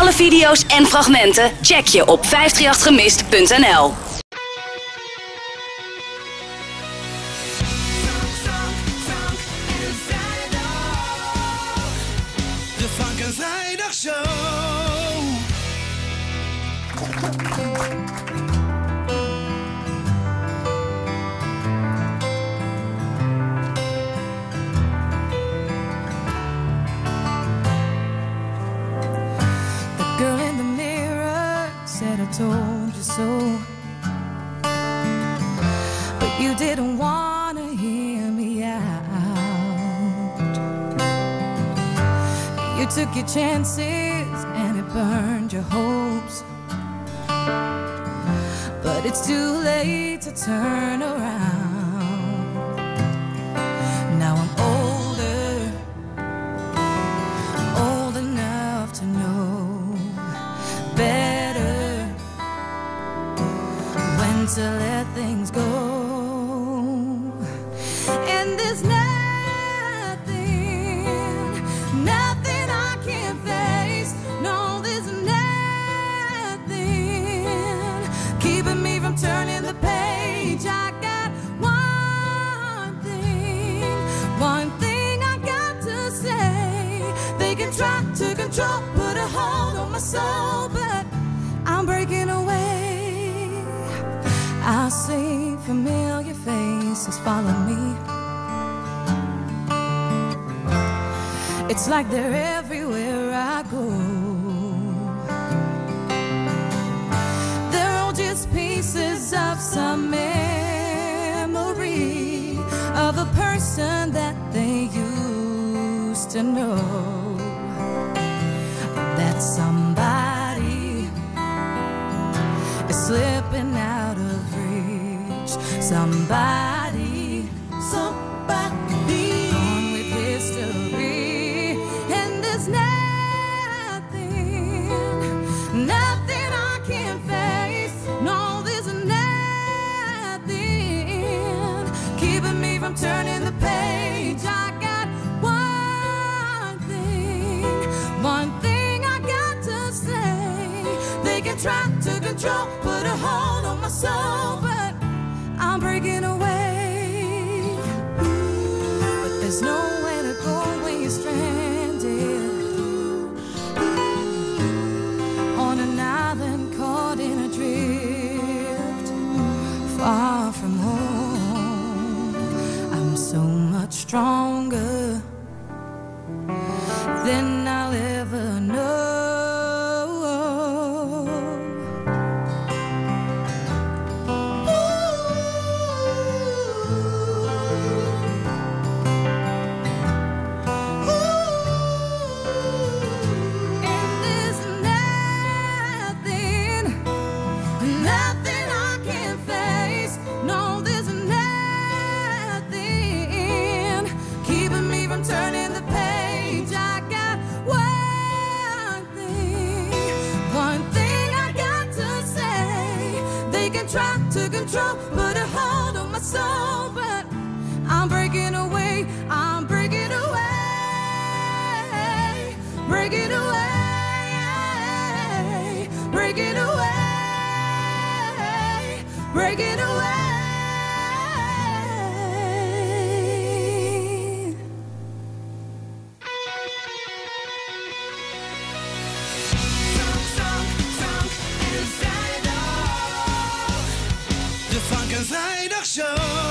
alle video's en fragmenten check je op 538gemist.nl. De Frank en Vrijdag Show. Girl in the mirror said I told you so, but you didn't want to hear me out. You took your chances and it burned your hopes, but it's too late to turn around. Now I'm older, old enough to know better when to let things go. And there's nothing I can't face. No, there's nothing keeping me from turning the page. I got one thing I got to say. They can try to control, put a hold on my soul, but I'm breaking away. I see familiar faces follow me. It's like they're everywhere I go. They're all just pieces of some memory of a person that they used to know. That somebody is slipping out of reach. Somebody on with history. And there's nothing I can't face. No, there's nothing keeping me from turning the page. I got one thing I got to say. They can try to control, put a hold on my soul, but I'm breaking away. But there's nowhere to go when you're stranded on an island caught in a drift, far from home. I'm so much stronger than I'll ever know. And there's nothing I can't face. No, there's nothing keeping me from turning the page. I got one thing I got to say. They can try to control, put a hold on my soul, but I'm breaking away. I'm breaking away, breaking away, breaking away, breaking away. De Frank en Vrijdag Show.